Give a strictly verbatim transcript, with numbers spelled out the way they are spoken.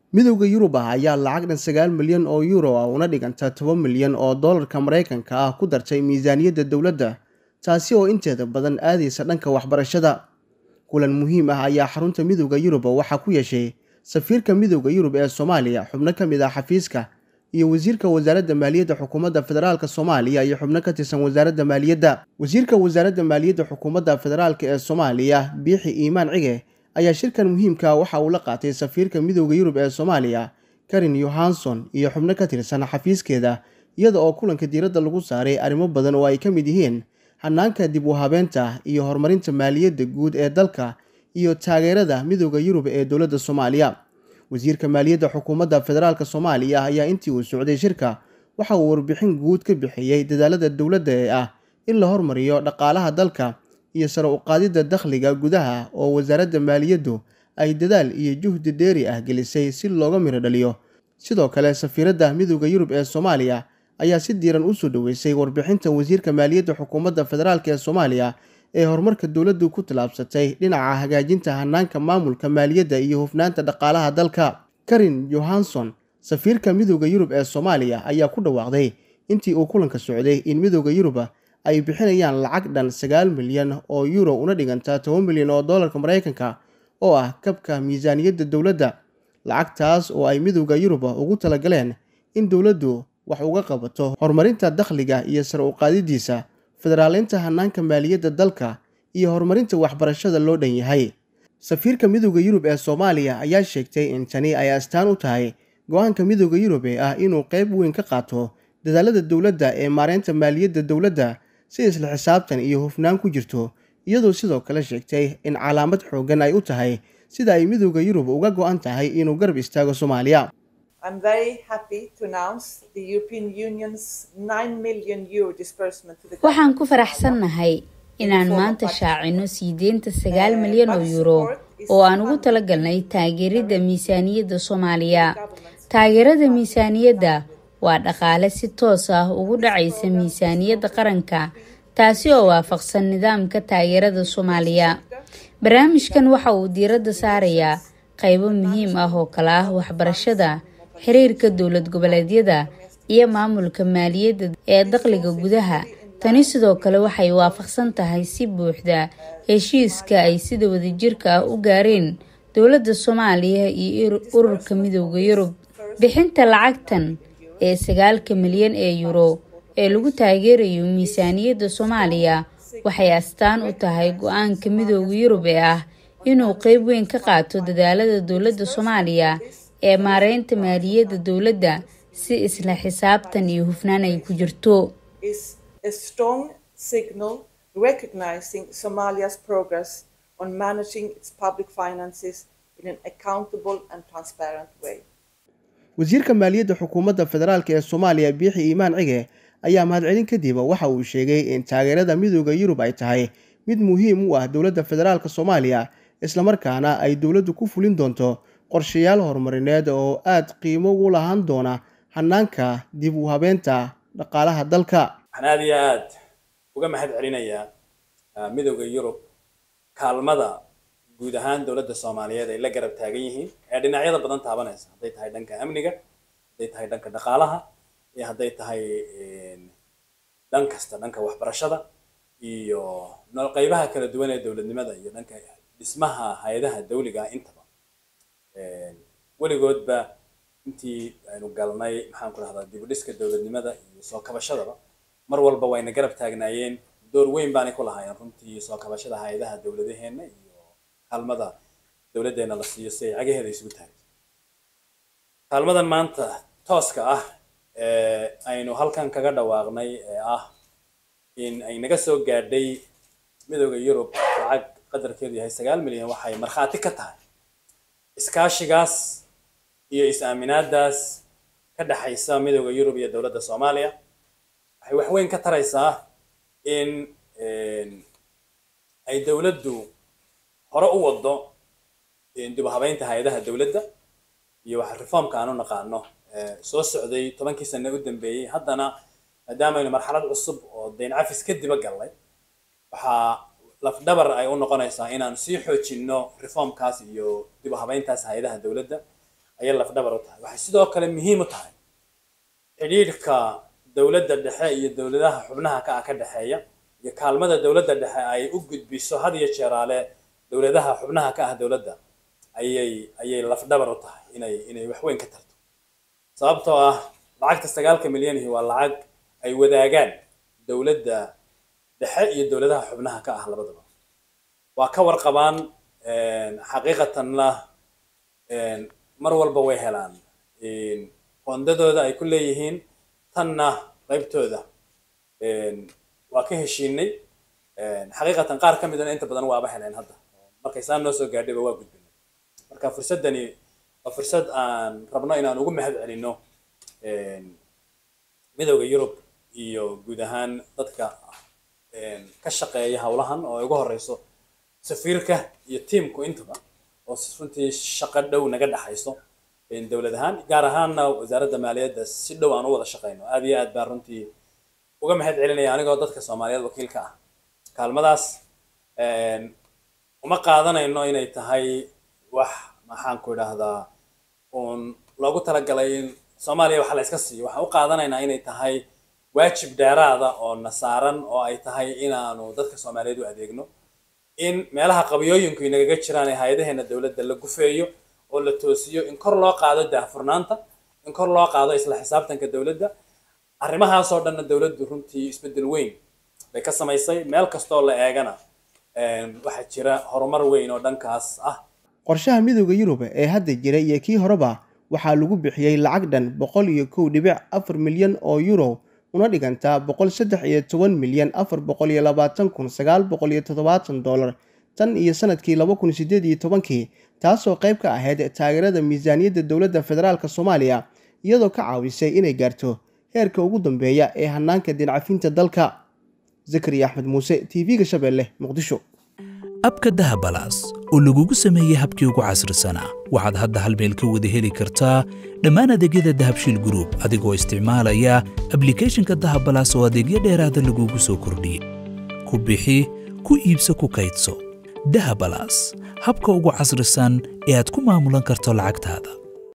midowga Yurub ah ayaa lacag dhan sagaal milyan oo euro ah una dhiganta toban milyan oo dollarka Mareykanka ah ku dartay miisaaniyadda dowladda, taasi oo inteeda badan aadaysa dhanka waxbarashada. Kulan muhiim ah ayaa xarunta midowga Yurub waxaa ku yeeshay safiirka midowga Yurub ee Soomaaliya, xubno ka mid ah xafiiska, iyo wasiirka wasaaradda maaliyadda xukuumadda federaalka Soomaaliya iyo xubno ka tirsan wasaaradda maaliyadda. Wasiirka wasaaradda maaliyadda xukuumadda federaalka ee Soomaaliya, Biixi Iimaan Cige, ayaa shirkan muhiimka waxa uu la qaatay safiirka midowga Yurub ee Soomaaliya, Karin Johansson, iyo xubno ka tirsan xafiiskeeda, iyada oo kulanka diiradda lagu saaray arrimo badan oo ay ka mid yihiin hanaanka dib u habeynta iyo horumarinta maaliyadda guud ee dalka iyo taageerada midowga Yurub ee dowladda Soomaaliya. Wasiirka maaliyadda xukuumadda federaalka Soomaaliya ayaa intii uu socday shirka waxa uu warbixin guud ka bixiyay dadaalada dowladda ee ah in la horumariyo dhaqaalaha dalka iyo sare u qaadidda dakhliga gudaha oo wasaaradda maaliyaddu ay dadaal iyo juhdi dheeri ah gelisay si looga miro dhaliyo. Sidoo kale, safiiradda midowga Yurub ee Soomaaliya ayaa si diiran u soo dhaweysay warbixinta wasiirka maaliyadda xukuumadda federaalka ee Soomaaliya ee horumarka dowladdu ku tallaabsatay dhinaca hagaajinta hanaanka maamulka maaliyadda iyo hufnaanta dhaqaalaha dalka. Karin Johansson, safiirka midowga Yurub ee Soomaaliya, ayaa ku dhawaaqday intii uu kulanka socday in midowga Yurub ay bixinayaan lacag dhan sagaal milyan oo euro una dhiganta toban milyan oo dollarka Mareykanka oo ah kabka miisaaniyadda dowladda. Lacagtaas oo ay midowga Yurub ugu talagaleen in dowladdu wax uga qabato horumarinta dakhliga iyo sare u qaadiddiisa, federaaleynta hanaanka maaliyadda dalka iyo horumarinta waxbarashada loo dhan yahay. Safiirka midowga Yurub ee Soomaaliya ayaa sheegtay in tani ay astaan u tahay go'aanka midowga Yurub ee ah inuu qayb weyn ka qaato dadaalada dowladda ee maareynta maaliyadda dowladda si isla xisaabtan iyo hufnaan ku jirto, iyadoo sidoo kale sheegtay in calaamad xooggan ay u tahay sida ay midowga Yurub uga go'an tahay inuu garab istaago Soomaaliya. I'm very happy to announce the European Union's nine million euro disbursement to the Waxaan ku faraxsanahay inaan maanta shaacino siideenta sagaal milyan oo euro oo aan ugu talagalnay taageeridda miisaaniyadda Soomaaliya. Taageerada miisaaniyadda waa dhaqaale si toos ah ugu dhacaysa miisaaniyadda qaranka, taasi oo waafaqsan nidaamka taageerada Soomaaliya. Barnaamijkan waxa uu diiradda saarayaa qaybo muhiim ah oo kala ah waxbarashada, xiriirka dowlad goboleedyada iyo maamulka maaliyadda ee dakhliga gudaha. Tani sidoo kale waxay waafaqsan tahay si buuxda heshiiska ay sida wadajirka ah u gaareen dowladda Soomaaliya iyo ururka midowga Yurub. Bixinta lacagtan ee sagaalka milyan ee euro ee lagu taageerayo miisaaniyadda Soomaaliya waxay astaan u tahay go'aanka midowga Yurub ee ah inuu qayb weyn ka qaato dadaalada dowladda Soomaaliya ee maareynta maaliyadda dowladda si isla xisaabtan iyo hufnaan ay ku jirto. is a strong signal recognizing Somalia's progress on managing its public finances in an accountable and transparent way. Wasiirka maaliyadda xukuumadda federaalka ee Soomaaliya, Biixi Iimaan Cige, ayaa mahadcelin kadib waxa uu sheegay in taageerada midowga Yurub ay tahay mid muhiim u ah dowladda federaalka Soomaaliya, isla markaana ay dowladdu ku fulin doonto qorshayaal horumarineed oo aad qiimo u lahaan doona hanaanka dib u habeynta dhaqaalaha dalka. Waxaan aad iyo aad uga mahadcelinayaa midowga Yurub kaalmada guud ahaan dowladda Soomaaliyeed ay la garab taagan yihiin ee dhinacyada badan taabanaysa, hadday tahay dhanka amniga, hadday tahay dhanka dhaqaalaha, iyo hadday tahay dhan kasta dhanka waxbarashada iyo qaybaha kala duwan ee dowladnimada iyo dhanka dhismaha hay'adaha dawliga intaba. weligoodba intii aynu galnay maxaan ku rahdaa dib u dhiska dowladnimada iyo soo kabashadaba mar walba wayna garab taagnaayeen, door weyn baanay ku lahaayeen runtii soo kabashada hay'adaha dowladeena iyo kaalmada dowladeena la siiyo si ay cagaheeda isugu taagto. Kaalmadan maanta tooska ah ee aynu halkan kaga dhawaaqnay ee ah in ay naga soo gaadhay midowga Yurub lacag qadarkeedu yahay sagaal milyan waxay markhaati ka tahay iskaashigaas iyo is-aaminaadaas ka dhaxaysa midowga Yurub iyo dowladda Soomaaliya. Waxay wax weyn ka taraysaa in ay dowladdu hore u wado dib u habeynta hay'adaha dowladda iyo wax reformka aanu naqaano soo socday tobankii sano u dambeeyay. Haddana maadaama aynu marxalad cusub oo deyn cafis ka dib galnay, waxaa laf dhabar ay u noqonaysaa inaan sii xoojino reformkaas iyo dib u habeyntaas hay'adaha dowladda ayay laf dhabar u tahay waxay sidoo kale muhiim u tahay xidhiidhka dowladda dhexe iyo dowladaha xubnaha ka ah ka dhexeeya iyo kaalmada dowladda dhexe ay u gudbiso had iyo jeeraale dowladaha xubnaha ka ah dowladda ayay ayay laf dhabar u tahay inay inay wax weyn ka tarto sababtoo ah lacagta sagaalka milyan waa lacag ay wadaagaan dowladda dhexe iyo dowladaha xubnaha ka ah labadaba waa ka warqabaan xaqiiqatanna mar walba way helaan qondadooda ay ku leeyihiin tanna qaybtooda waa ka heshiinay xaqiiqatan qaar ka midana inta badan waaba heleen hadda markay saan noo soo gaadhayba waa gudbinay marka fursadani waa fursad aan rabno inaan ugu mahad celinno midowda Yurub iyo guud ahaan dadka ka shaqeeya hawlahan oo ugu horeyso safiirka iyo teamku intaba oo runtii shaqo dhow naga dhaxayso in dowladahan gaar ahaanna wasaaradda maaliyadda si dhow aan u wada shaqeyno aad iyo aad baan runtii uga mahad celinaya anigoo dadka Soomaaliyeed wakiilka ah kaalmadaas uma qaadanayno inay tahay wax maxaan ku idhaahdaa oon loogu talagalay in Soomaaliya waxa la iska siiyo waxaan u qaadanaynaa inay tahay waajib dheeraada oo nasaaran oo ay tahay inaanu dadka Soomaaliyeed u adeegno in meelaha qabiyooyinku inaga jiraan ee hay'adaheena dawladda la gufeeyo oo la toosiyo in kor loo qaado daahfurnaanta in kor loo qaado isla xisaabtanka dawladda arrimahaas oo dhan dawladdu runtii isbedel weyn bay ka samaysay meel kasta oo la eegana waxa jira horumar weyn oo dhankaas ah qorshaha midowga Yurub ee hadda jira iyo kii horeba waxaa lagu bixiyay lacag dhan boqol iyo kow dhibic afar milyan oo euro una dhiganta boqol saddex iyo toban milyan afar boqol iyo labaatan kun sagaal boqol iyo toddobaatan dollar tan iyo sanadkii laba kun sideed iyo tobankii taasoo qayb ka ahayd taageerada miisaaniyadda dowladda federaalka Soomaaliya iyadoo ka caawisay inay gaarto heerka ugu dambeeya ee hanaanka dinacafinta dalka Zakariya Axmed Muuse T V-ga Shabeelle Muqdisho abka dahabalaas oo lagugu sameeyay habkii ugu casrisanaa waxaad hadda hal meel ka wada heli kartaa dhammaan adeegyada Dahabshiil Group adigoo isticmaalaya application-ka Dahabalaas oo adeegyo dheeraada lagugu soo kordhiyay ku bixi ku iibso ku kaydso Dahabalaas habka ugu casrisan ee aad ku maamulan karto lacagtaada